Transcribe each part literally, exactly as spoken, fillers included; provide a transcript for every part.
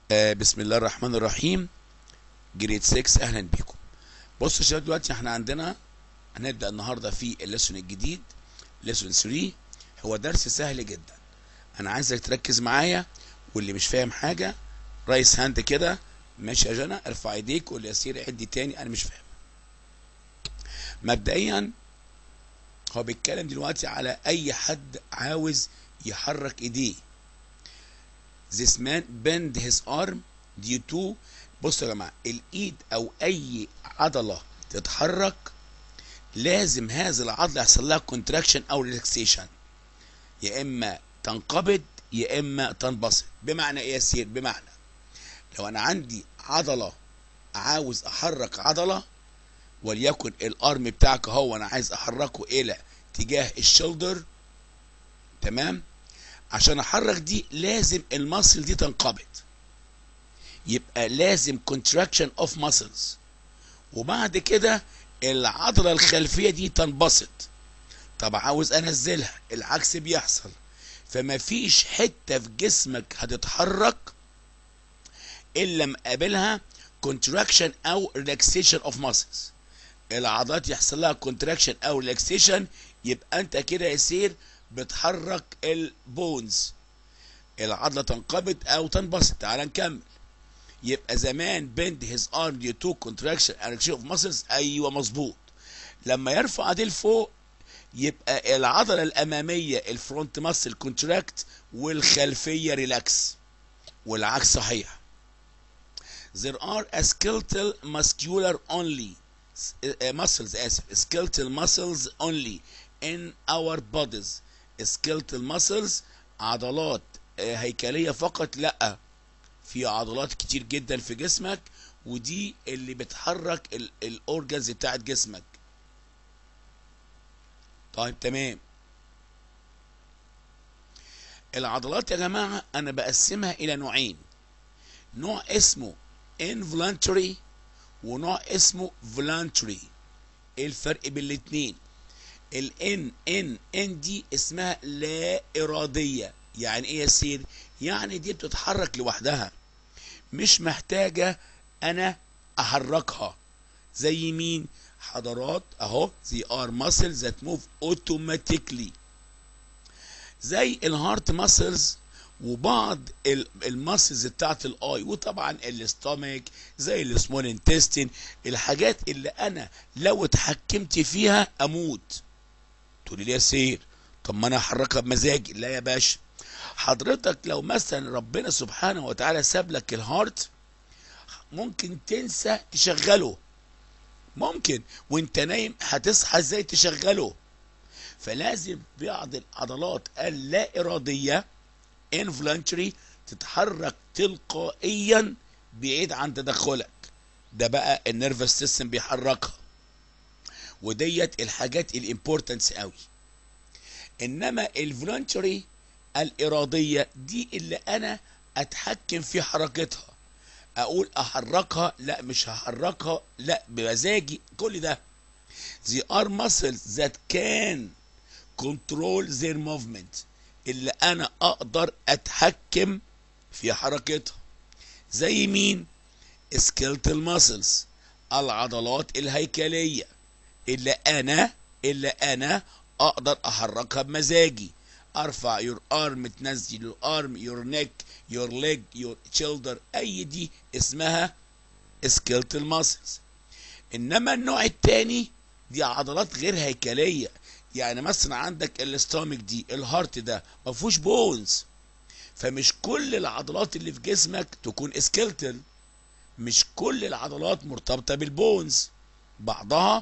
آه بسم الله الرحمن الرحيم. جريد ستة، اهلا بيكم. بصوا يا شباب، دلوقتي احنا عندنا هنبدا النهارده في الليسون الجديد ليسون ثلاثة. هو درس سهل جدا، انا عايزك تركز معايا، واللي مش فاهم حاجه رايس هاند كده. ماشي يا جنى، ارفع ايديك وقول لي ياسير عدي تاني انا مش فاهم. مبدئيا هو بيتكلم دلوقتي على اي حد عاوز يحرك ايديه. This man bend his arm due to. بصوا يا جماعه، الايد او اي عضله تتحرك لازم هذه العضله يحصل لها كونتراكشن او ريلاكسيشن، يا اما تنقبض يا اما تنبسط. بمعنى ايه يا سير؟ بمعنى لو انا عندي عضله عاوز احرك عضله، وليكن الارم بتاعك هو انا عايز احركه الى اتجاه الشولدر، تمام؟ عشان احرك دي لازم المصل دي تنقبض، يبقى لازم contraction of muscles، وبعد كده العضلة الخلفية دي تنبسط. طب عاوز انزلها، العكس بيحصل. فما فيش حتة في جسمك هتتحرك الا مقابلها contraction او relaxation of muscles. العضلات يحصل لها contraction او relaxation، يبقى انت كده يصير بتحرك البونز، العضلة تنقبض او تنبسط. تعال نكمل. يبقى زمان bend his arm due to contraction and relaxation of muscles. ايوه مظبوط. لما يرفع دي لفوق يبقى العضله الاماميه الفرونت ماسل كونتراكت والخلفيه ريلاكس، والعكس صحيح. there are a skeletal muscular only muscles اسف skeletal muscles only in our bodies. skeletal muscles عضلات هيكليه فقط؟ لا، في عضلات كتير جدا في جسمك، ودي اللي بتحرك الاورجنز بتاعت جسمك. طيب تمام. العضلات يا جماعه انا بقسمها الى نوعين، نوع اسمه involuntary ونوع اسمه voluntary. ايه الفرق بين الاتنين؟ الان ان ان دي اسمها لا اراديه. يعني ايه يا سيدي؟ يعني دي بتتحرك لوحدها، مش محتاجة أنا أحركها. زي مين؟ حضرات أهو they are muscles that move automatically، زي الهارت ماسلز وبعض الماسلز بتاعت الاي، وطبعا الاستامك زي السمول انتستين. الحاجات اللي انا لو اتحكمت فيها اموت. تقولي لي يا سير طب ما انا احركها بمزاجي. لا يا باشا، حضرتك لو مثلا ربنا سبحانه وتعالى ساب لك الهارت ممكن تنسى تشغله، ممكن وانت نايم هتصحى ازاي تشغله. فلازم بعض العضلات اللا اراديه involuntary تتحرك تلقائيا بعيد عن تدخلك. ده بقى النيرفس سيستم بيحركها، وديت الحاجات الامبورتنس قوي. انما الفولنتري الاراديه دي اللي انا اتحكم في حركتها، اقول احركها لا مش هحركها لا بمزاجي. كل ده they are muscles that can control their movement، اللي انا اقدر اتحكم في حركتها. زي مين؟ skeletal muscles العضلات الهيكليه اللي انا اللي انا اقدر احركها بمزاجي. ارفع your arm، تنزل your arm، your neck، your leg، your shoulder، اي دي اسمها skeletal muscles. انما النوع التاني دي عضلات غير هيكليه. يعني مثلا عندك الاستامك دي، الهارت ده ما فيهوش بونز، فمش كل العضلات اللي في جسمك تكون سكيلتل، مش كل العضلات مرتبطه بالبونز، بعضها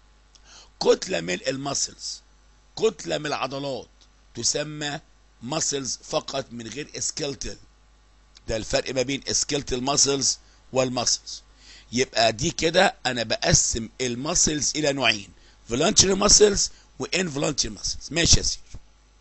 كتله من المسلز، كتله من العضلات تسمى ماسلز فقط من غير سكيلتل. ده الفرق ما بين سكيلتل ماسلز والماسلز. يبقى دي كده انا بقسم الماسلز الى نوعين، فولنتري ماسلز وانفولنتري ماسلز. ماشي يا سيدي.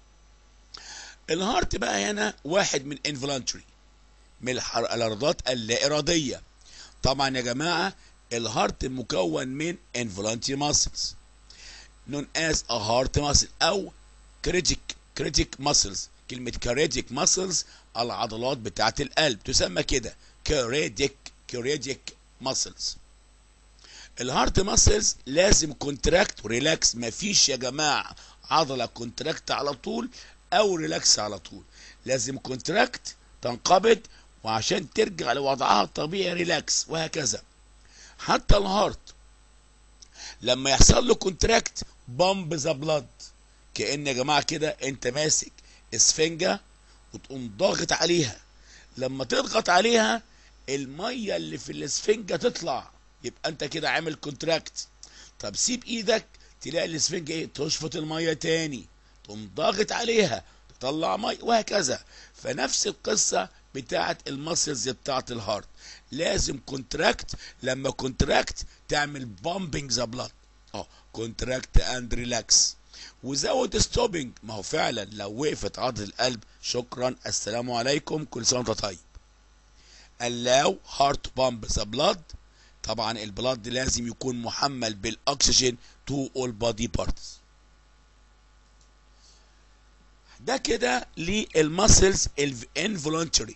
الهارت بقى هنا واحد من انفولنتري، من العضلات اللا اراديه. طبعا يا جماعه الهارت مكون من involuntary muscles known as a heart muscle او cardiac cardiac muscles. كلمة cardiac muscles العضلات بتاعت القلب تسمى كده كاريديك كاريديك ماسلز. الهارت ماسلز لازم كونتراكت وريلاكس، مفيش يا جماعه عضله كونتراكت على طول او ريلاكس على طول، لازم كونتراكت تنقبض وعشان ترجع لوضعها الطبيعي ريلاكس، وهكذا. حتى الهارت لما يحصل له كونتراكت بامب ذا بلاد، كأن يا جماعه كده انت ماسك اسفنجه وتقوم ضاغط عليها، لما تضغط عليها الميه اللي في الاسفنجه تطلع، يبقى انت كده عامل كونتراكت. طب سيب ايدك تلاقي الاسفنجه ايه، تشفط الميه تاني، تقوم ضاغط عليها تطلع ميه، وهكذا. فنفس القصه بتاعه المسلز بتاعه الهارت، لازم كونتراكت، لما كونتراكت تعمل بامبنج ذا بلاد، اه كونتراكت اند ريلاكس وزود ستوبنج. ما هو فعلا لو وقفت عضله القلب شكرا السلام عليكم كل سنه وانت طيب. allow heart pump the blood، طبعا البلاد لازم يكون محمل بالاكسجين to all body parts. ده كده للمسلز الانفولونتري،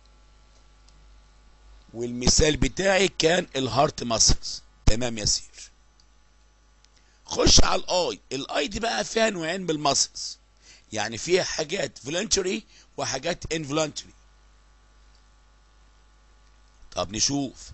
والمثال بتاعي كان الهارت ماسلز. تمام يا سير. خش على الاي. الاي دي بقى فيها نوعين من الماسلز، يعني فيها حاجات فولنتري وحاجات انفولنتري. طب نشوف.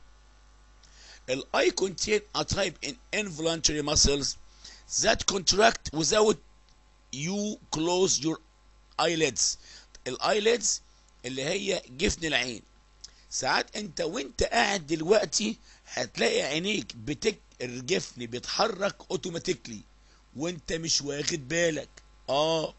الاي contain a type in involuntary muscles that contract without you close your eyelids. الايليدز اللي هي جفن العين، ساعات انت وانت قاعد دلوقتي هتلاقي عينيك بتك الجفن بيتحرك اوتوماتيكلي وانت مش واخد بالك. اه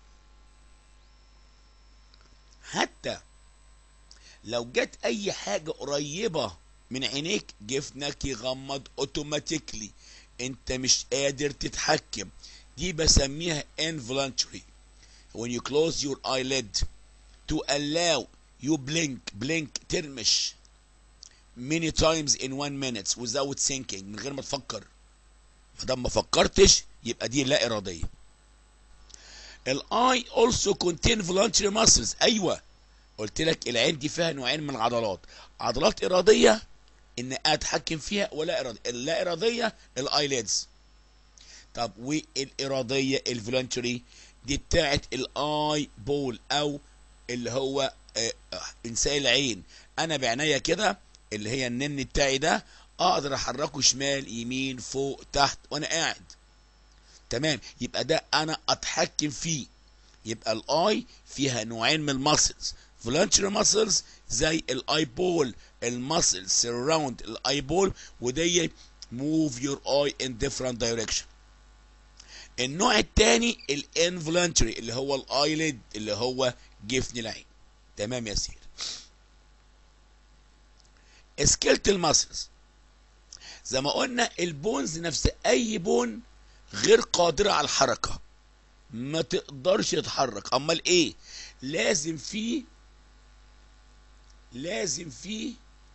حتى لو جت اي حاجه قريبه من عينيك جفنك يغمض اوتوماتيكلي، انت مش قادر تتحكم. دي بسميها involuntary. when you close your eyelid to allow you blink blink ترمش many times in one minute without thinking، من غير ما تفكر. ما دام ما فكرتش يبقى دي لا اراديه. الاي also contain voluntary muscles. ايوه قلت لك العين دي فيها نوعين من العضلات، عضلات اراديه ان اتحكم فيها، ولا اراديه. اللا اراديه الايليدز. طب والاراديه الفولنتري دي بتاعت الاي بول او اللي هو انسان العين. انا بعناية كده اللي هي النن بتاعي ده اقدر احركه شمال يمين فوق تحت وانا قاعد. تمام، يبقى ده انا اتحكم فيه. يبقى الاي فيها نوعين من الماسلز، فولنتري ماسلز زي الاي بول، الماسل سراوند الاي بول ودي move your eye in different direction. النوع الثاني الانفولنتري اللي هو الايليد اللي هو جفن العين. تمام يا سيدي. سكيلتال ماسلز زي ما قلنا البونز نفس اي بون غير قادره على الحركه، ما تقدرش تتحرك. امال ايه؟ لازم فيه لازم فيه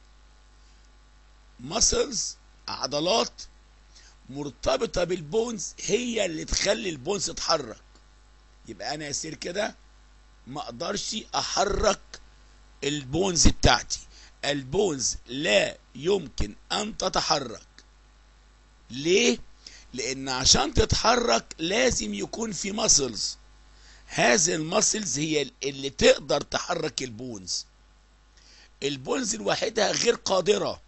ماسلز عضلات مرتبطه بالبونز هي اللي تخلي البونز تتحرك. يبقى انا يصير كده ما اقدرش احرك البونز بتاعتي، البونز لا يمكن ان تتحرك. ليه؟ لان عشان تتحرك لازم يكون في ماسلز، هذه الماسلز هي اللي تقدر تحرك البونز. البونز لوحدها غير قادره.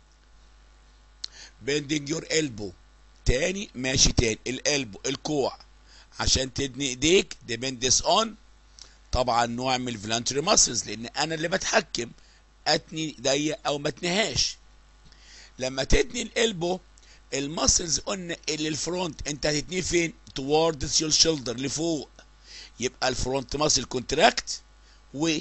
bending your elbow تاني ماشي تاني، القلب الكوع عشان تدني ايديك depends on طبعا نوع من الفولنتري ماسلز، لان انا اللي بتحكم اتني ايديا او ما اتنيهاش. لما تتني القلبو الماسلز قلنا اللي الفرونت انت هتتنيه فين؟ towards your shoulder لفوق، يبقى الفرونت ماسل كونتراكت و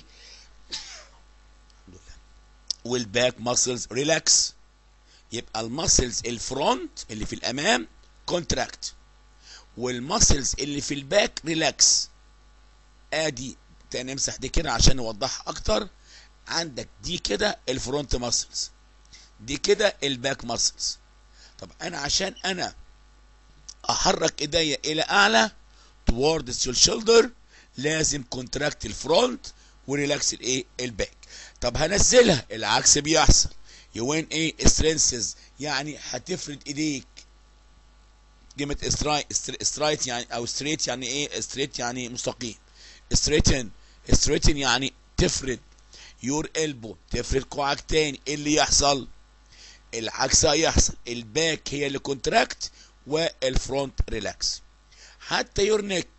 والباك ماسلز ريلاكس. يبقى الماسلز الفرونت اللي في الامام كونتراكت والماسلز اللي في الباك ريلاكس. ادي تاني نمسح دي كده عشان نوضحها اكتر. عندك دي كده الفرونت ماسلز، دي كده الباك ماسلز. طب انا عشان انا احرك ايديا الى اعلى towards your shoulder لازم كونتراكت الفرونت وريلاكس الايه الباك. طب هنزلها، العكس بيحصل. يوين ايه سترينسز، يعني هتفرد ايديك. كلمة سترايت يعني او ستريت يعني ايه؟ ستريت يعني مستقيم. ستريتن ستريتن يعني تفرد. يور البو تفرد كوعك تاني. ايه اللي يحصل؟ العكس هيحصل، الباك هي اللي كونتراكت والفرونت ريلاكس. حتى يور نيك،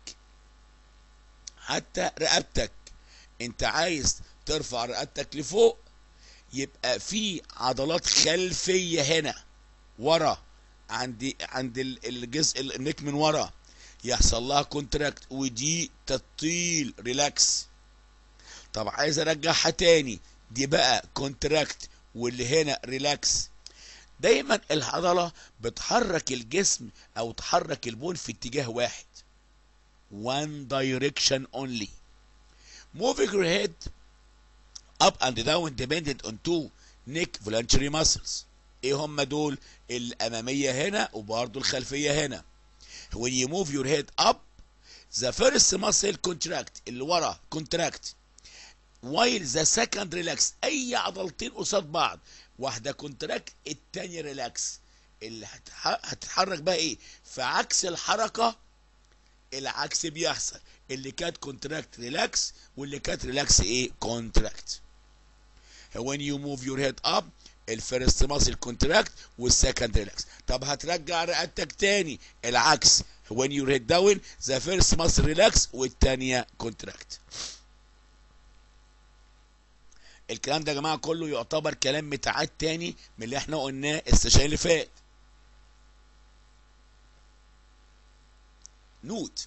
حتى رقبتك، انت عايز ترفع رقبتك لفوق، يبقى في عضلات خلفيه هنا ورا، عند عند الجزء النك من ورا يحصل لها كونتراكت، ودي تطيل ريلاكس. طب عايز ارجعها تاني، دي بقى كونتراكت واللي هنا ريلاكس. دايما العضله بتحرك الجسم او تحرك البون في اتجاه واحد، one direction only. moving your head up and down dependent on two neck voluntary muscles. ايه هم دول؟ الاماميه هنا وبرضه الخلفيه هنا. when you move your head up the first muscle contract، اللي ورا contract while the second relax. اي عضلتين قصاد بعض، واحده كونتراكت التانية ريلاكس. اللي هتتحرك بقى ايه؟ في عكس الحركه العكس بيحصل، اللي كانت كونتراكت ريلاكس واللي كانت ريلاكس ايه؟ كونتراكت. when you move your head up الفيرست ماسل كونتراكت والسكند ريلاكس. طب هترجع رقبتك تاني، العكس when you head down the first muscle relax والتانية كونتراكت. الكلام ده يا جماعه كله يعتبر كلام متعاد تاني من اللي احنا قلناه السيشن اللي فات. نوت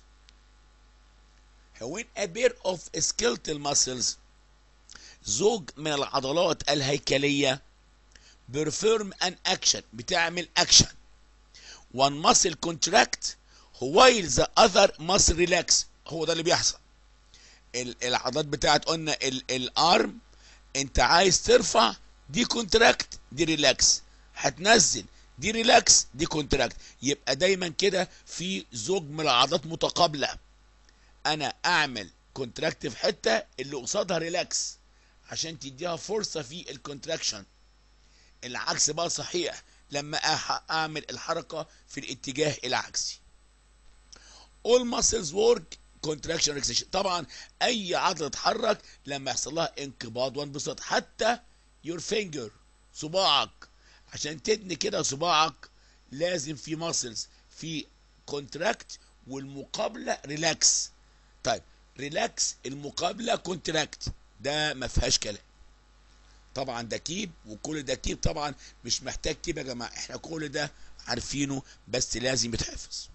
when a pair of skeletal muscles، زوج من العضلات الهيكليه perform an action، بتعمل action. one muscle contract while the other muscle relax. هو ده اللي بيحصل. العضلات بتاعت قلنا الارم، انت عايز ترفع، دي كونتراكت دي ريلاكس، هتنزل دي ريلاكس دي كونتراكت. يبقى دايما كده في زوج من العضلات متقابله. انا اعمل كونتراكت في حته اللي قصادها ريلاكس عشان تديها فرصه في الكونتراكشن. العكس بقى صحيح لما اعمل الحركه في الاتجاه العكسي. all muscles work contraction relaxation. طبعا اي عضله تتحرك لما يحصل لها انقباض وانبساط، حتى your finger صباعك، عشان تدني كده صباعك لازم في muscles في contract والمقابله ريلاكس. طيب ريلاكس المقابله كونتراكت، ده ما فيهاش كلام. طبعا ده كيب، وكل ده كيب طبعا مش محتاج كيب يا جماعه، احنا كل ده عارفينه بس لازم يتحفظ.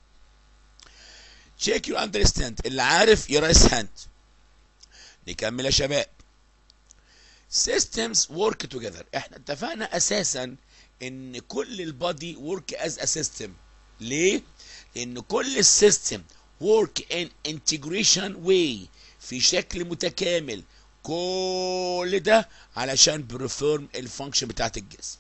check your understand، اللي عارف يرايس هاند. نكمل يا شباب. systems work together، احنا اتفقنا اساسا ان كل البادي work as a system. ليه؟ لان كل السيستم work in integration way، في شكل متكامل. كل ده علشان بريفورم الفانكشن بتاعت الجسم.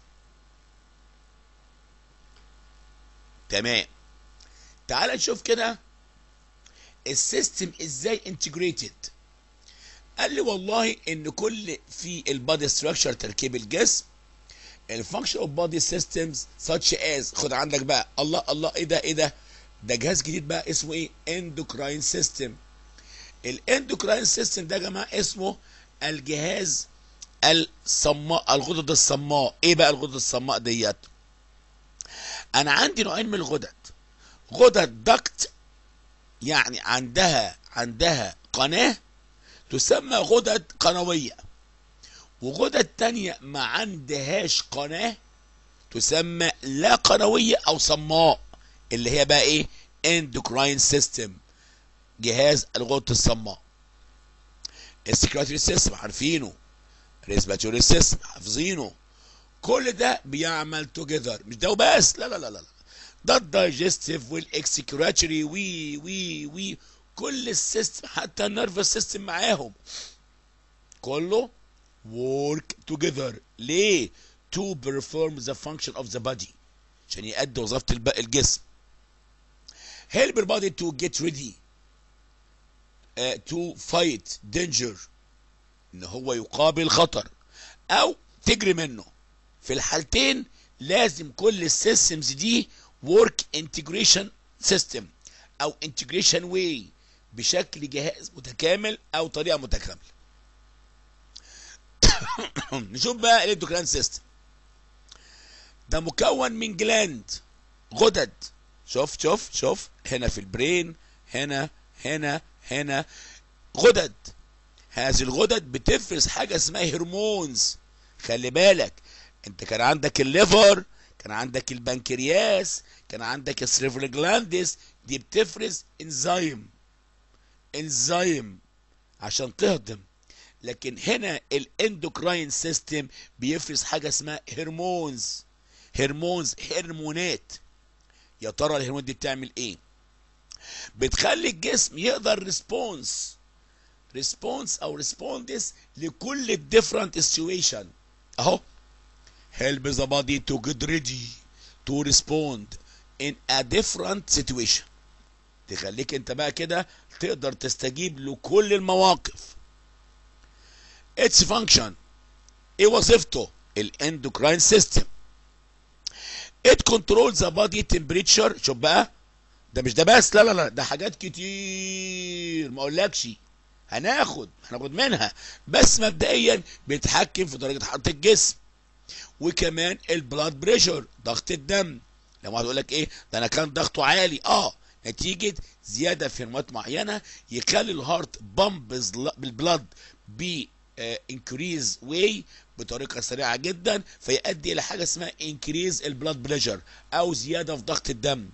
تمام. تعال نشوف كده السيستم ازاي انتجريتد. قال لي والله ان كل في البادي ستراكشر تركيب الجسم الفانكشن اوف بادي سيستمز such as، خد عندك بقى، الله الله ايه ده ايه ده ده جهاز جديد بقى اسمه ايه؟ اندوكراين سيستم. الاندوكراين سيستم ده يا جماعه اسمه الجهاز الصماء، الغدد الصماء. ايه بقى الغدد الصماء ديت؟ انا عندي نوعين من الغدد، غدد دكت يعني عندها عندها قناه تسمى غدد قنويه، وغدد تانية ما عندهاش قناه تسمى لا قنويه او صماء، اللي هي بقى ايه؟ اندوكراين سيستم، جهاز الغدد الصماء. السكريتوري سيستم عارفينه، ريسبيراتوري سيستم حافظينه. كل ده بيعمل توجذر، مش ده وبس، لا لا لا لا، ده الدايجستيف والاكسكريتوري وي وي وي كل السيستم، حتى النيرفس سيستم معاهم، كله work together. ليه؟ to perform the function of the body، عشان يؤدي وظيفة الجسم. help your body to get ready uh, to fight danger. ان هو يقابل خطر او تجري منه. في الحالتين لازم كل السيستمز دي work integration system او integration way بشكل جهاز متكامل او طريقه متكامله. نشوف بقى الاندوكراين سيستم. ده مكون من جلاند، غدد. شوف شوف شوف هنا في البرين، هنا هنا هنا غدد. هذه الغدد بتفرز حاجه اسمها هرمونز. خلي بالك انت كان عندك الليفر، كان عندك البنكرياس، كان عندك السيرفرال جلاندس، دي بتفرز انزيم انزيم عشان تهضم. لكن هنا الاندوكراين سيستم بيفرز حاجه اسمها هرمونز. هرمونز هرمونات. يا ترى الهرمونات دي بتعمل ايه؟ بتخلي الجسم يقدر ريسبونس ريسبونس او ريسبوندس لكل الديفرنت سيتويشن. اهو help the body to get ready to respond in a different situation. تخليك انت بقى كده تقدر تستجيب لكل المواقف. its function، ايه وظيفته؟ الاندوكراين سيستم it controls the body temperature. شوف بقى، ده مش ده بس، لا لا لا، ده حاجات كتير ما اقولكش، هناخد هناخد منها. بس مبدئيا بيتحكم في درجه حراره الجسم، وكمان البلاد بريشر، ضغط الدم. لما واحد يقول لك ايه ده انا كان ضغطه عالي، اه نتيجه زياده في هرمونات معينه يخلي الهارت بامب بالبلاد ب انكريز واي بطريقه سريعه جدا، فيؤدي الى حاجه اسمها انكريز البلاد بريشر او زياده في ضغط الدم.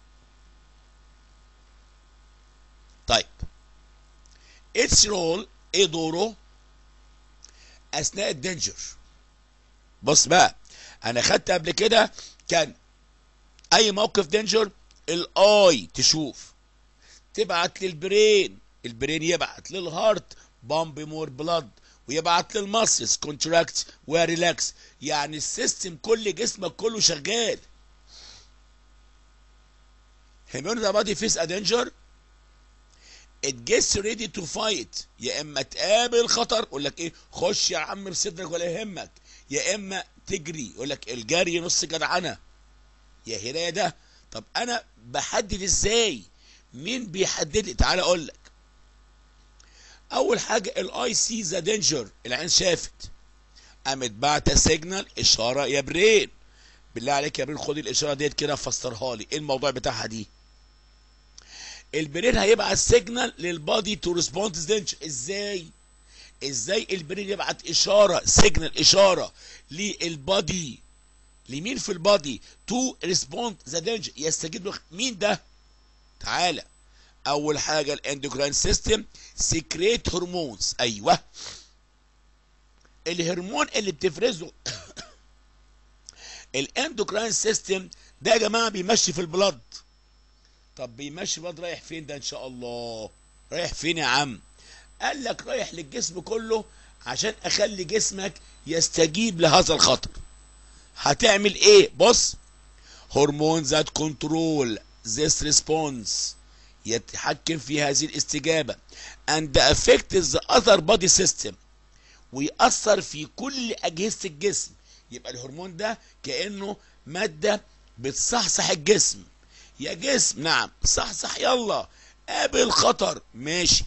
طيب اتس رول، ايه دوره اثناء الدنجر؟ بص بقى، انا خدت قبل كده كان اي موقف دينجر الاي تشوف تبعت للبرين، البرين يبعت للهارت بامب مور بلاد، ويبعت للماسلز كونتراكت وريلاكس. يعني السيستم كل جسمك كله شغال. هيمون ذا بادي فيس ا دينجر it gets ready to fight. يا اما تقابل خطر يقول لك ايه خش يا عم بصدرك ولا يهمك، يا اما تجري يقول لك الجري نص جدعنه. يا هنا يا ده. طب انا بحدد ازاي؟ مين بيحدد لي؟ تعالى اقول لك. اول حاجه الاي سي ذا دينجر، العين شافت، قامت بعت سيجنال اشاره يا برين. بالله عليك يا برين خد الاشاره ديت كده فسرها لي، ايه الموضوع بتاعها دي؟ البرين هيبعت سيجنال للبادي تو ريسبوند دينجر. ازاي؟ ازاي البرين يبعت اشاره سيجنال اشاره للبادي، لمين في البادي؟ تو ريسبوند ذا دينجر، يستجيب له. مين ده؟ تعالى. اول حاجه الاندوكراين سيستم سيكريت هرمونز. ايوه الهرمون اللي بتفرزه الاندوكراين سيستم ده يا جماعه بيمشي في البلد. طب بيمشي البلد رايح فين ده ان شاء الله؟ رايح فين يا عم؟ قال لك رايح للجسم كله عشان اخلي جسمك يستجيب لهذا الخطر. هتعمل ايه؟ بص، هرمون ذات كنترول this response، يتحكم في هذه الاستجابه and affect the other body system، ويأثر في كل اجهزه الجسم. يبقى الهرمون ده كأنه ماده بتصحصح الجسم. يا جسم نعم صحصح، يلا قابل خطر، ماشي.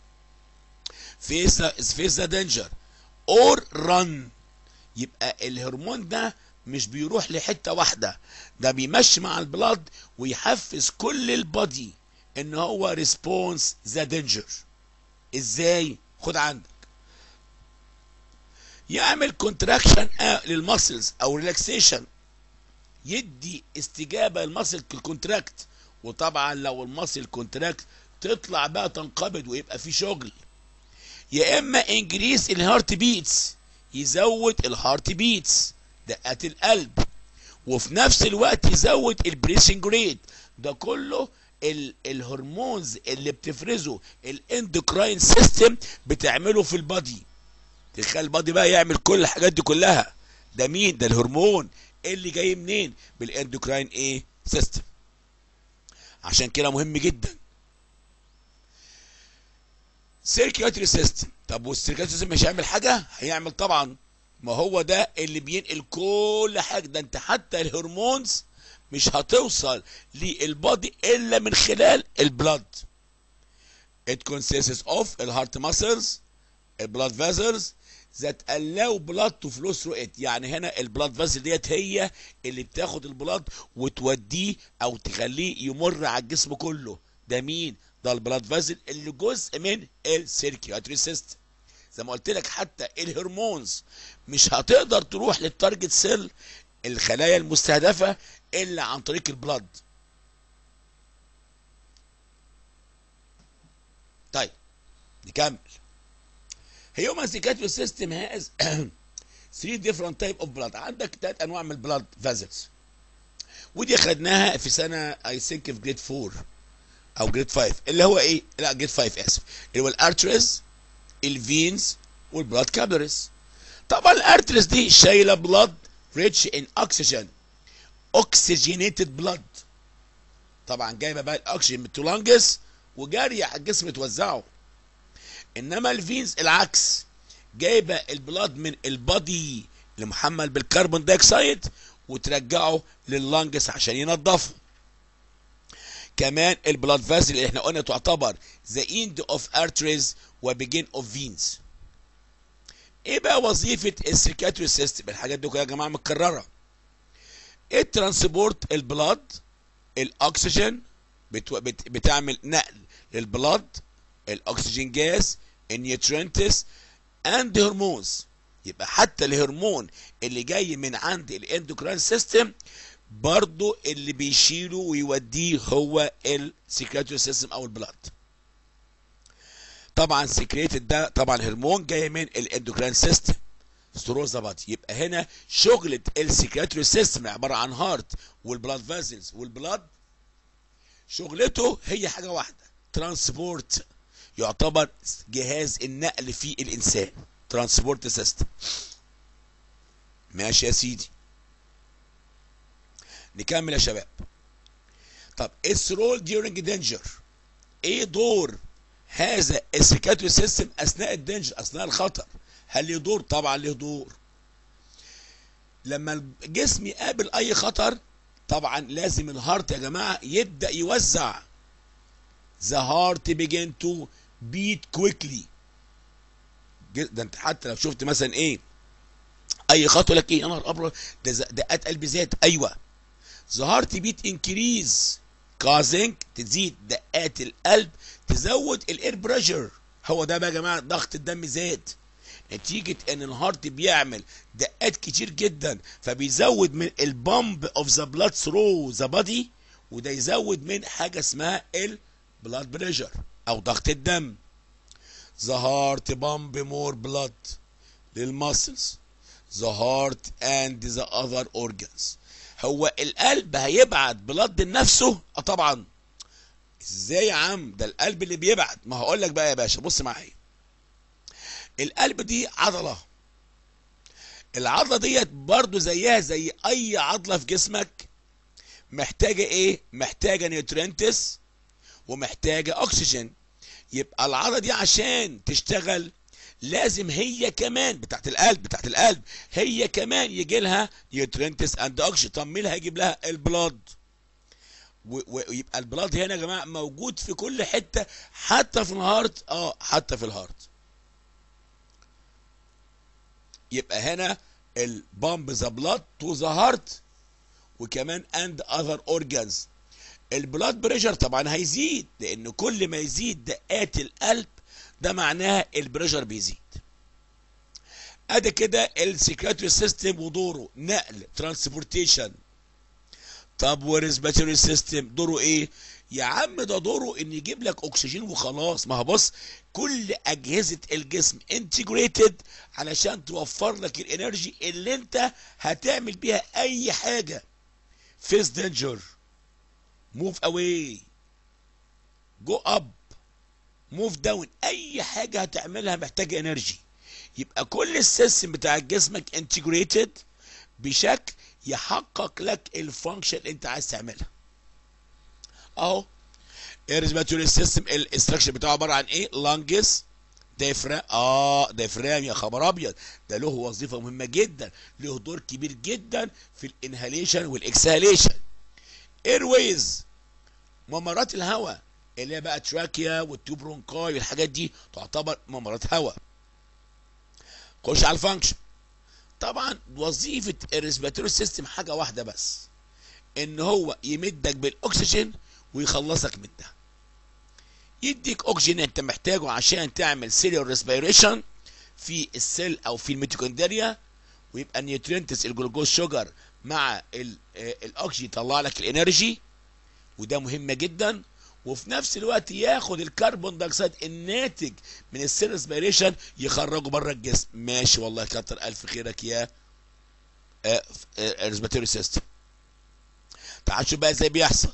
face face the danger or run. يبقى الهرمون ده مش بيروح لحته واحده، ده بيمشي مع البلاد ويحفز كل البادي ان هو ريسبونس ذا دينجر. ازاي؟ خد عندك. يعمل كونتراكشن للماسلز او ريلاكسيشن، يدي استجابه للماسل الكونتراكت. وطبعا لو الماسل كونتراكت تطلع بقى تنقبض ويبقى في شغل. يا اما انجريس الهارت بيتس، يزود الهارت بيتس دقات القلب، وفي نفس الوقت يزود البريسنج ريت. ده كله ال الهرمونز اللي بتفرزه الاندوكراين سيستم بتعمله في البادي، تخلي البادي بقى يعمل كل الحاجات دي كلها. ده مين؟ ده الهرمون اللي جاي منين؟ بالاندوكراين ايه سيستم. عشان كده مهم جدا. سيركيولاتري سيستم. طب والسيركيولاتري سيستم مش هيعمل حاجه؟ هيعمل طبعا، ما هو ده اللي بينقل كل حاجه. ده انت حتى الهرمونز مش هتوصل للبادي الا من خلال البلاد. It consists of the heart muscles, the blood vessels that allow blood to flow through it. يعني هنا البلاد فازل ديت هي اللي بتاخد البلاد وتوديه او تخليه يمر على الجسم كله. ده مين؟ ده البلاد فازل اللي جزء من السيركيولاتري سيستم. زي ما قلت لك حتى الهرمونز مش هتقدر تروح للتارجت سيل، الخلايا المستهدفه، الا عن طريق البلاد. طيب نكمل. Human circulatory system has three different type of blood. عندك ثلاث انواع من البلاد فازلز، ودي خدناها في سنه اي ثينك في جريد فور او جريد فايف، اللي هو ايه؟ لا جريد فايف اسف، اللي هو الارتريز، الفينز، والبلاد كابلريز. طبعا الارتريز دي شايله بلاد ريتش ان اوكسجين، اوكسجينيتد بلاد. طبعا جايبه بقى الاكسجين من التولانجس وجاريه على الجسم توزعه. انما الفينز العكس، جايبه البلاد من البادي اللي محمل بالكربون دايوكسيد وترجعه لللانجس عشان ينضفه. كمان البلاد فازل اللي احنا قلنا تعتبر ذا اند اوف ارتريز وبيجين اوف فينز. ايه بقى وظيفه السيركيولاتري سيستم؟ الحاجات دي كلها يا جماعه متكرره. الترانسبورت البلاد، الاكسجين بتو... بت... بتعمل نقل للبلاد، الاكسجين جاز، النيوترينتس اند هرمونز. يبقى حتى الهرمون اللي جاي من عند الاندوكراين سيستم برضو اللي بيشيله ويوديه هو السيركيولاتري سيستم او البلاد. طبعا سكريتد ده طبعا هرمون جاي من الاندوكراين سيستم ثرو ذا بادي. يبقى هنا شغله السيركيولاتري سيستم عباره عن هارت والبلاد فازلز والبلاد، شغلته هي حاجه واحده، ترانسبورت. يعتبر جهاز النقل في الانسان، ترانسبورت سيستم. ماشي يا سيدي، نكمل يا شباب. طب its role during danger. ايه دور هذا السيركيولاتري سيستم اثناء الدنجر، اثناء الخطر؟ هل له دور؟ طبعا له دور. لما الجسم يقابل اي خطر طبعا لازم الهارت يا جماعه يبدا يوزع. the heart begin to beat quickly. ده انت حتى لو شفت مثلا ايه اي خطوه لك ايه، يا نهار ابيض ده دقات قلبي زادت. ايوه، the heart beat increase causing تزيد دقات القلب، تزود الاير بريشر. هو ده بقى يا جماعه ضغط الدم زاد نتيجه ان الهارت بيعمل دقات كتير جدا، فبيزود من البامب اوف ذا بلاد ثرو ذا بادي، وده يزود من حاجه اسمها البلاد بريشر او ضغط الدم. the heart pump more blood للمسلز the heart and the other organs. هو القلب هيبعت بلد لنفسه؟ اه طبعا. ازاي يا عم؟ ده القلب اللي بيبعت. ما هقول لك بقى يا باشا، بص معايا. القلب دي عضله، العضله ديت برضو زيها زي اي عضله في جسمك، محتاجه ايه؟ محتاجه نيوترينتس ومحتاجه اكسجين. يبقى العضله دي عشان تشتغل لازم هي كمان بتاعت القلب بتاعت القلب هي كمان يجي لها نيوترينتس اند اكسجين. طب مين اللي هيجيب لها؟ البلاد. ويبقى البلاد هنا يا جماعه موجود في كل حته، حتى في الهارت. اه حتى في الهارت. يبقى هنا البامب ذا بلاد تو ذا هارت وكمان اند اذر اورجانز. البلاد بريشر طبعا هيزيد، لان كل ما يزيد دقات القلب ده معناها البريشر بيزيد. ادي كده السيركيولاتري سيستم ودوره نقل، ترانسبورتيشن. طب والريسبيراتوري سيستم دوره ايه؟ يا عم ده دوره ان يجيب لك اكسجين وخلاص. ما هو بص، كل اجهزه الجسم انتجريتد علشان توفر لك الانرجي اللي انت هتعمل بيها اي حاجه. فيس دينجر، موف اواي، جو اب، موف داون، اي حاجه هتعملها محتاجه انرجي. يبقى كل السيستم بتاع جسمك انتجريتد بشكل يحقق لك الفانكشن اللي انت عايز تعملها. اهو الريسبيراتوري سيستم الاستراكشر بتاعه عباره عن ايه؟ لانجز، دايفرام. اه دايفرام يا خبر ابيض، ده له وظيفه مهمه جدا، له دور كبير جدا في الانهاليشن والاكسهاليشن. ايرويز، ممرات الهواء اللي هي بقى تراكيا والتوبرونكاي والحاجات دي تعتبر ممرات هواء. خش على الفانكشن. طبعا وظيفه الريسبيراتوري سيستم حاجه واحده بس، ان هو يمدك بالاكسجين ويخلصك من ده، يديك اكسجين انت محتاجه عشان تعمل سيلولار ريسبيريشن في السيل او في الميتوكوندريا، ويبقى النيوترينتس الجلوكوز شوجر مع الاكسجين يطلع لك الانرجي، وده مهم جدا. وفي نفس الوقت ياخد الكربون دايوكسيد الناتج من السيل ريسبيريشن يخرجه بره الجسم. ماشي والله، كتر الف خيرك يا ريسبيراتوري سيستم. تعال شوف بقى ازاي بيحصل.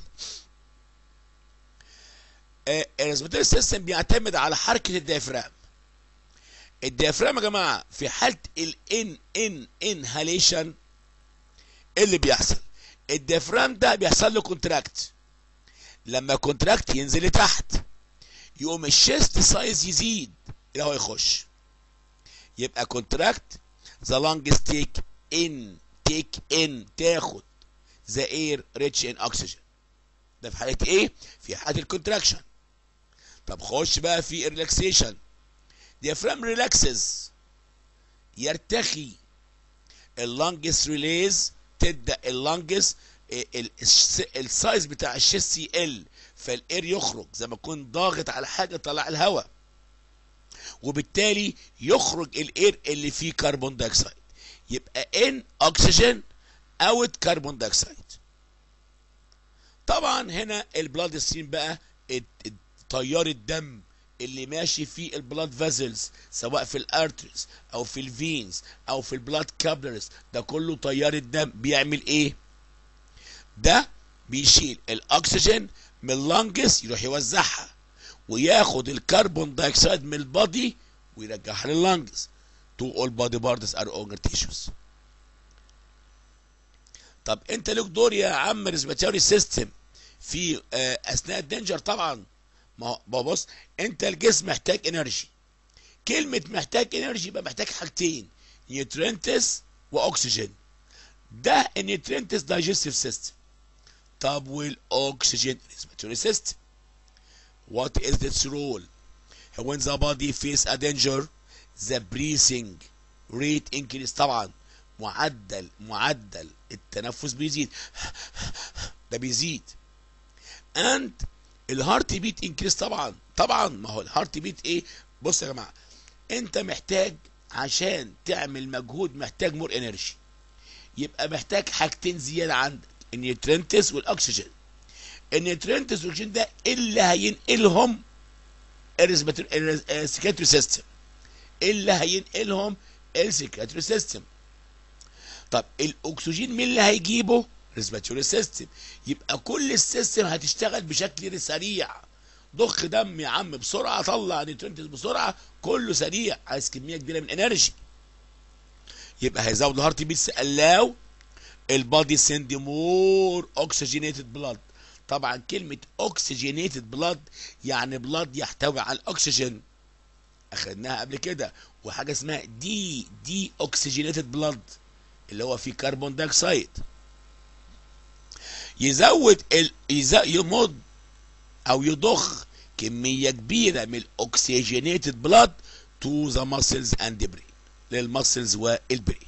الريسبيراتوري سيستم بيعتمد على حركه الديافرام. الديافرام يا جماعه في حاله الان ان انهاليشن اللي بيحصل، الديافرام ده بيحصل له كونتراكت. لما كونتراكت ينزل لتحت، يقوم الشيست سايز يزيد اللي هو يخش، يبقى كونتراكت ذا لانجز تيك ان تيك ان تاخد ذا اير ريتش ان اوكسجين. ده في حاله ايه؟ في حاله الكونتراكشن. طب خش بقى في الريلاكسيشن. ديافرام ريلاكسز، يرتخي، اللانجس ريليز، تبدا اللانجس السايز بتاع الشيست يقل، فالاير يخرج زي ما يكون ضاغط على حاجه طلع الهواء، وبالتالي يخرج الاير اللي فيه كربون دايوكسيد، يبقى ان اوكسجين اوت كربون دايوكسيد. طبعا هنا البلاد ستريم بقى تيار الدم اللي ماشي في البلاد فازلز، سواء في الارتريز او في الفينز او في البلاد كابلرز، ده كله تيار الدم بيعمل ايه؟ ده بيشيل الاكسجين من اللانجس يروح يوزعها، وياخد الكربون دايوكسيد من البادي ويرجعها لللانجس. تو all body parts are organ tissues. طب انت لك دور يا عم ريسبيراتوري سيستم في آه اثناء الدنجر. طبعا ما هو بص، انت الجسم محتاج انرجي. كلمه محتاج انرجي يبقى محتاج حاجتين، نيوترينتس واكسجين. ده النيوترينتس دايجستيف سيستم. طب والاكسجين ريسبيراتوري سيستم. What is its role? When the body face a danger, the breathing rate increase. طبعا معدل معدل التنفس بيزيد، ده بيزيد. and الهارت بيت انكريس. طبعا طبعا ما هو الهارت بيت ايه؟ بص يا جماعه، انت محتاج عشان تعمل مجهود محتاج مور انرجي، يبقى محتاج حاجتين زياده عندك، النيوترينتس والاكسجين. النيوترينتس والاكسجين ده اللي هينقلهم السكريتوري سيستم، اللي هينقلهم السكريتوري سيستم. طب الاكسجين مين اللي هيجيبه؟ ريسبيراتوري سيستم. يبقى كل السيستم هتشتغل بشكل سريع. ضخ دم يا عم بسرعه، طلع نيوترينتس بسرعه، كله سريع، عايز كميه كبيره من انرجي. يبقى هيزود الهارت بيتس، allow البادي سند مور اوكسجينيتد بلاد. طبعا كلمه اوكسجينيتد بلاد يعني بلاد يحتوي على الاكسجين، اخدناها قبل كده. وحاجه اسمها دي دي اوكسجينيتد بلاد اللي هو فيه كربون دايوكسيد. يزود ال... يز... يمد او يضخ كميه كبيره من الاوكسجينيتد بلاد تو ذا ماسلز اند برين، للماسلز والبرين.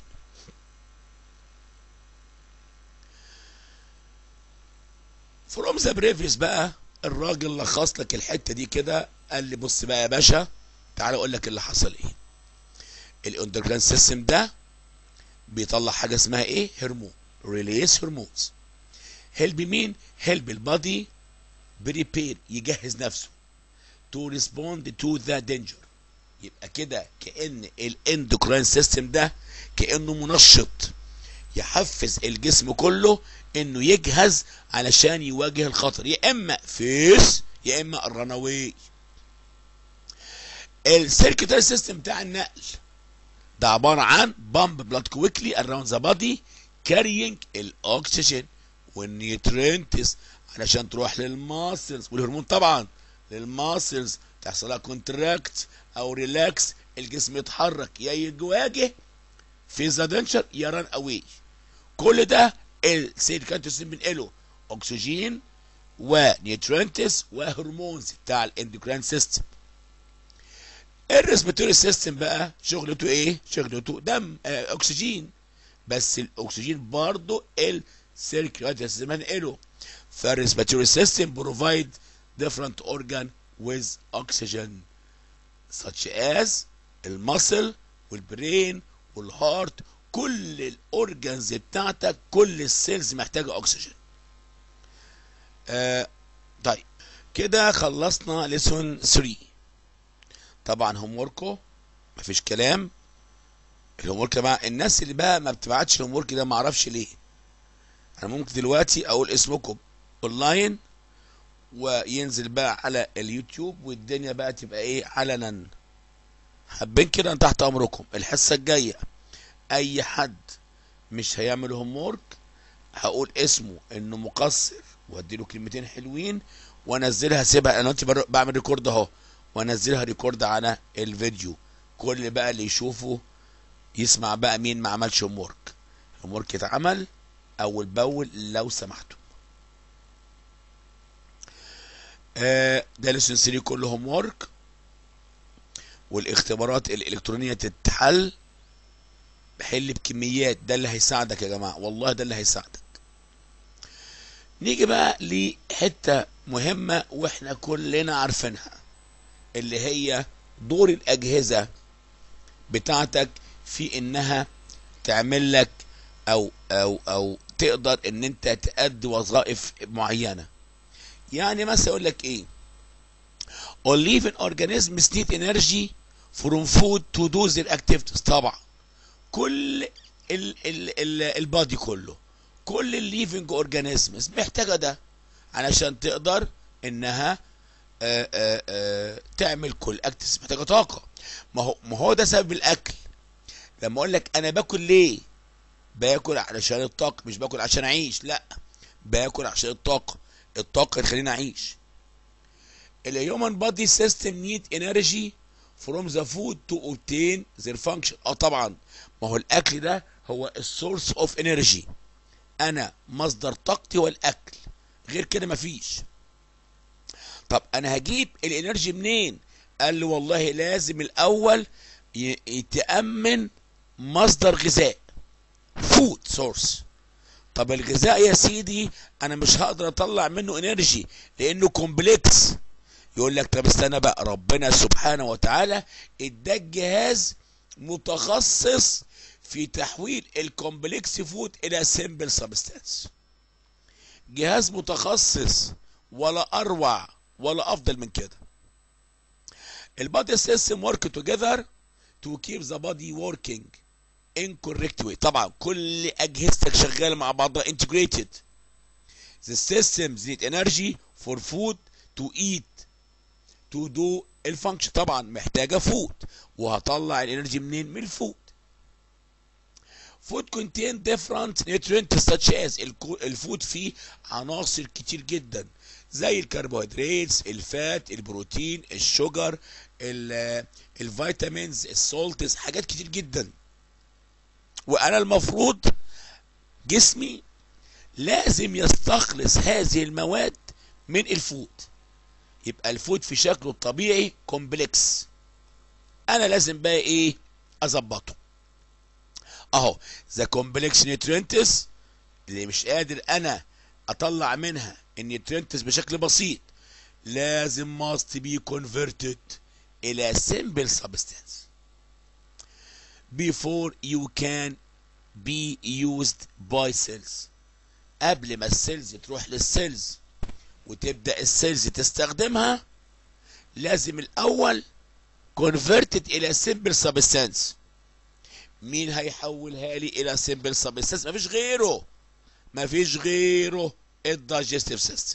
فروم ذا بريفيس بقى الراجل لخص لك الحته دي كده، قال لي بص بقى يا باشا، تعالى اقول لك اللي حصل ايه. الاندوكراين سيستم ده بيطلع حاجه اسمها ايه؟ هرمون، ريليس هرمونز. هيلب مين؟ هيلب البادي بريبير، يجهز نفسه تو ريسبوند تو ذا دينجر. يبقى كده كأن الاندوكراين سيستم ده كأنه منشط يحفز الجسم كله انه يجهز علشان يواجه الخطر، يا اما فيس يا اما الرناوي. السيركيتري سيستم بتاع النقل ده عباره عن بامب بلاد كويكلي اراوند ذا بادي كارينج الاكسجين والنيوترينتس علشان تروح للماسلز، والهرمون طبعا للماسلز تحصل لها كونتراكت او ريلاكس الجسم يتحرك، يا يواجه في ذا دنشر يا ران اواي. كل ده السيركاتوري سيستم بينقله اكسجين ونيوترينتس وهرمونز بتاع الاندوكراين سيستم. الريسبيراتوري سيستم بقى شغلته ايه؟ شغلته دم آه اكسجين، بس الاكسجين برضه السيركاتوري سيستم هنقله. فالريسبيراتوري سيستم بروفايد different organ with oxygen such as المسل والبرين والهارت. كل الاورجنز بتاعتك كل السيلز محتاجه اكسجين. آه طيب كده خلصنا ليسون ثلاثة. طبعا هوم وركو مفيش كلام. الهوم ورك بقى الناس اللي بقى ما بتبعتش الهوم ورك ده ما اعرفش ليه. انا ممكن دلوقتي اقول اسمكم اونلاين وينزل بقى على اليوتيوب والدنيا بقى تبقى ايه علنا. حابين كده تحت امركم. الحصه الجايه اي حد مش هيعمل هوم ورك هقول اسمه انه مقصر واديله كلمتين حلوين وانزلها سيبها. انا دلوقتي بعمل ريكورد اهو وانزلها ريكورد على الفيديو. كل بقى اللي يشوفه يسمع بقى مين ما عملش هوم ورك. هوم ورك يتعمل اول باول لو سمحتوا. آه ده لسن ثلاثة كله هوم ورك، والاختبارات الالكترونيه تتحل. حل بكميات، ده اللي هيساعدك يا جماعه، والله ده اللي هيساعدك. نيجي بقى لحته مهمه واحنا كلنا عارفينها، اللي هي دور الاجهزه بتاعتك في انها تعمل لك او او او تقدر ان انت تأدي وظائف معينه. يعني مثلا اقول لك ايه؟ all living organisms need energy from food to do their activities. طبعا كل ال ال ال البادي كله، كل الليفنج اورجانيزمز محتاجه ده علشان تقدر انها آآ آآ تعمل كل اكتس، محتاجه طاقه. ما هو ما هو ده سبب الاكل. لما اقول لك انا باكل ليه؟ باكل علشان الطاقه، مش باكل عشان اعيش، لا باكل عشان الطاقه. الطاقه تخليني اعيش. الهيومن بادي سيستم نيد انرجي فروم ذا فود تو اوبتين ذير فانكشن. اه طبعا ما هو الاكل ده هو السورس اوف انرجي. انا مصدر طاقتي هو الاكل، غير كده مفيش. طب انا هجيب الانرجي منين؟ قال لي والله لازم الاول يتأمن مصدر غذاء، فود سورس. طب الغذاء يا سيدي انا مش هقدر اطلع منه انرجي لانه كومبلكس. يقول لك طب استنى بقى، ربنا سبحانه وتعالى اداك جهاز متخصص في تحويل الكومبلكس فود الى سيمبل سبستانس. جهاز متخصص، ولا اروع ولا افضل من كده. البادي سيستم ورك توجذر تو كيب ذا بادي وركينج ان كوريكت واي. طبعا كل اجهزتك شغاله مع بعضها انتجريتد. The systems need energy for food to eat to do الفانكشن. طبعا محتاجه فود، وهطلع الانرجي منين؟ من الفود. food contain different nutrients such as الفود فيه عناصر كتير جدا زي الكربوهيدرات، الفات، البروتين، الشوجر، الفيتامينز، السولتس، حاجات كتير جدا. وانا المفروض جسمي لازم يستخلص هذه المواد من الفود. يبقى الفود في شكله الطبيعي كومبلكس، انا لازم بقى ايه؟ اظبطه. اهو ذا كومبلكس نيوترينتس اللي مش قادر انا اطلع منها النيوترينتس بشكل بسيط، لازم must be converted الى simple substance before you can be used by cells. قبل ما السيلز تروح للسيلز وتبدأ السيلز تستخدمها لازم الاول converted الى simple substance. مين هيحولها لي الى simple substance؟ مفيش غيره، مفيش غيره الدايجستيف سيستم.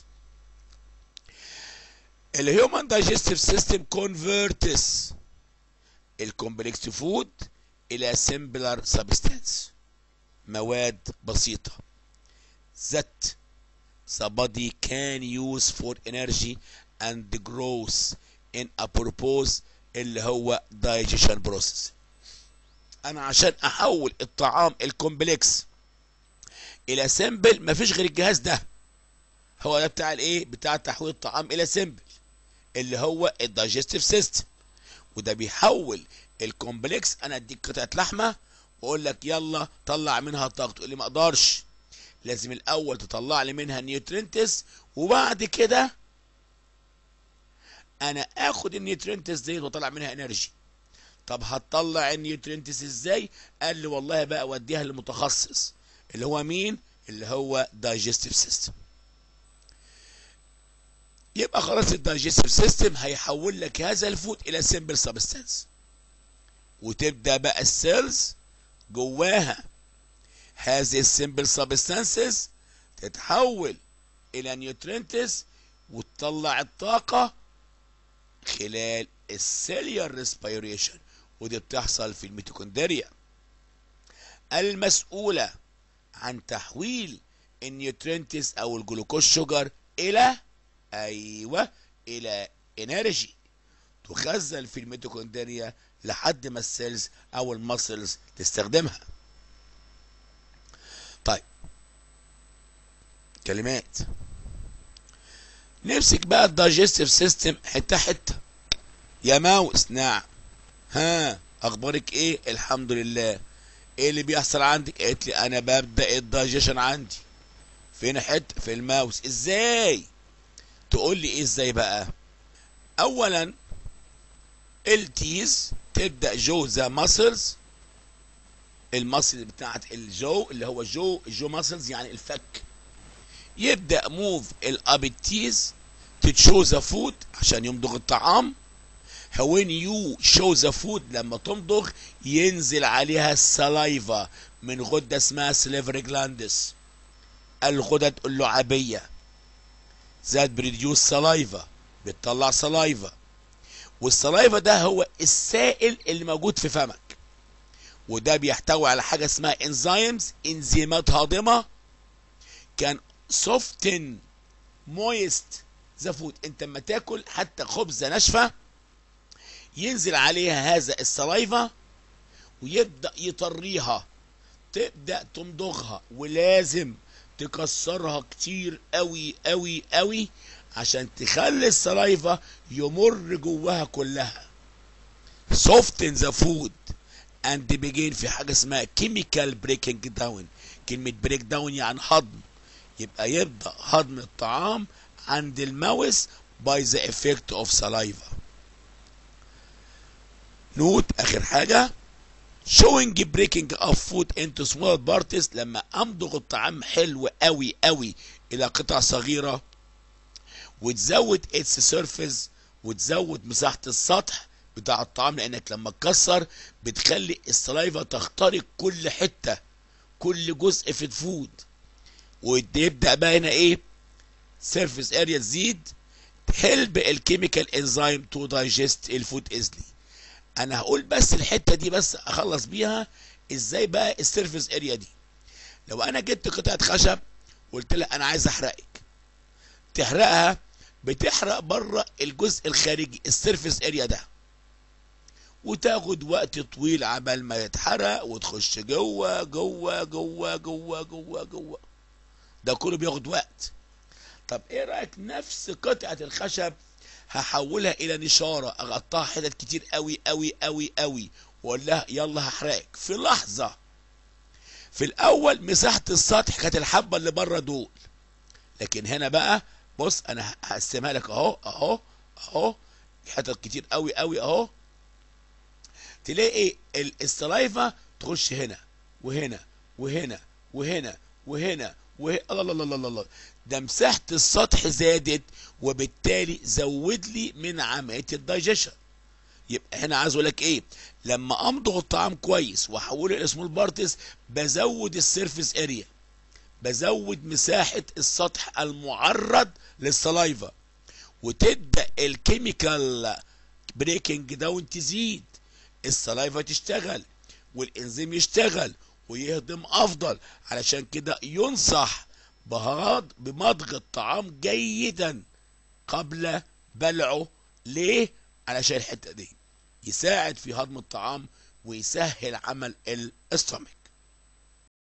الهيومن دايجستيف سيستم converts الكومبلكس فود الى simpler substance، مواد بسيطة that the body can use for energy and growth in a purpose اللي هو digestion process. انا عشان احول الطعام الكومبلكس الى سيمبل مفيش غير الجهاز ده، هو ده بتاع الايه، بتاع تحويل الطعام الى سيمبل اللي هو الدايجستيف سيستم. وده بيحول الكومبلكس، انا اديك قطعه لحمه واقول لك يلا طلع منها طاقه، تقول لي ما اقدرش، لازم الاول تطلع لي منها نيوترينتس وبعد كده انا اخد النيوترينتس دي واطلع منها انرجي. طب هتطلع النيوترينتس ازاي؟ قال لي والله بقى وديها للمتخصص اللي هو مين؟ اللي هو دايجستيف سيستم. يبقى خلاص الدايجستيف سيستم هيحول لك هذا الفود الى سمبل سبستانس، وتبدا بقى السيلز جواها هذه السمبل سبستانسز تتحول الى نيوترينتس وتطلع الطاقه خلال السيلير ريسبيريشن، ودي بتحصل في الميتوكوندريا المسؤوله عن تحويل النيوترينتس او الجلوكوز شوجر الى ايوه الى انرجي تخزن في الميتوكوندريا لحد ما السيلز او المسلز تستخدمها. طيب كلمات نمسك بقى الدايجستيف سيستم حته حته. يا ماوس نعم، ها اخبارك ايه؟ الحمد لله. ايه اللي بيحصل عندك؟ قالت لي انا ببدا الدايجيشن عندي فين حته في الماوس. ازاي؟ تقول لي ايه ازاي بقى؟ اولا التيز تبدا جو ذا ماسلز، الماسل بتاعت الجو اللي هو جو الجو ماسلز يعني الفك، يبدا موف الابيتيز تشو ذا فود عشان يمضغ الطعام. when you show the food لما تمضغ ينزل عليها السلايفا من غده اسمها سليفري جلاندس، الغدد اللعابيه ذات بريديوس سلايفا، بتطلع سلايفا، والسلايفا ده هو السائل اللي موجود في فمك، وده بيحتوي على حاجه اسمها انزيمز، انزيمات هاضمه كان سوفتن مويست ذا فود. انت لما تاكل حتى خبزه ناشفه ينزل عليها هذا السلايفا ويبدا يطريها، تبدا تمضغها، ولازم تكسرها كتير قوي قوي قوي عشان تخلي السلايفا يمر جواها كلها. soften the food and begin في حاجه اسمها chemical breaking down. كلمه break down يعني هضم، يبقى يبدا هضم الطعام عند الماوس by the effect of saliva. نوت اخر حاجه showing breaking of food into small parts. لما امضغ الطعام حلو قوي قوي الى قطع صغيره وتزود its surface وتزود مساحه السطح بتاع الطعام، لانك لما تكسر بتخلي السلايفا تخترق كل حته كل جزء في الفود، وتبدا بقى هنا ايه surface area تزيد help الكيميكال انزيم تو دايجست الفود ايزلي. انا هقول بس الحته دي بس اخلص بيها ازاي بقى السيرفيس اريا دي. لو انا جبت قطعه خشب وقلت لها انا عايز احرقك، تحرقها بتحرق بره الجزء الخارجي السيرفيس اريا ده، وتاخد وقت طويل عبال ما يتحرق وتخش جوه جوه جوه جوه جوه جوه، ده كله بياخد وقت. طب ايه رايك نفس قطعه الخشب هحولها الى نشاره، اقطعها حتت كتير قوي قوي قوي قوي واقول لها يلا هحرقك في لحظه. في الاول مساحه السطح كانت الحبه اللي بره دول، لكن هنا بقى بص انا هقسمها لك اهو اهو اهو حتت كتير قوي قوي اهو، تلاقي السلايفا تخش هنا وهنا وهنا وهنا وهنا وهنا. الله الله الله الله، ده مساحه السطح زادت وبالتالي زود لي من عمليه الدايجيشن. يبقى هنا عايز اقول لك ايه؟ لما امضغ الطعام كويس واحوله الى سمول بارتس بزود السيرفيس اريا، بزود مساحه السطح المعرض للسلايفا، وتبدا الكيميكال بريكنج داون تزيد، السلايفا تشتغل والانزيم يشتغل ويهضم افضل. علشان كده ينصح بمضغ الطعام جيدا قبل بلعه. ليه؟ علشان الحته دي. يساعد في هضم الطعام ويسهل عمل الاستومك.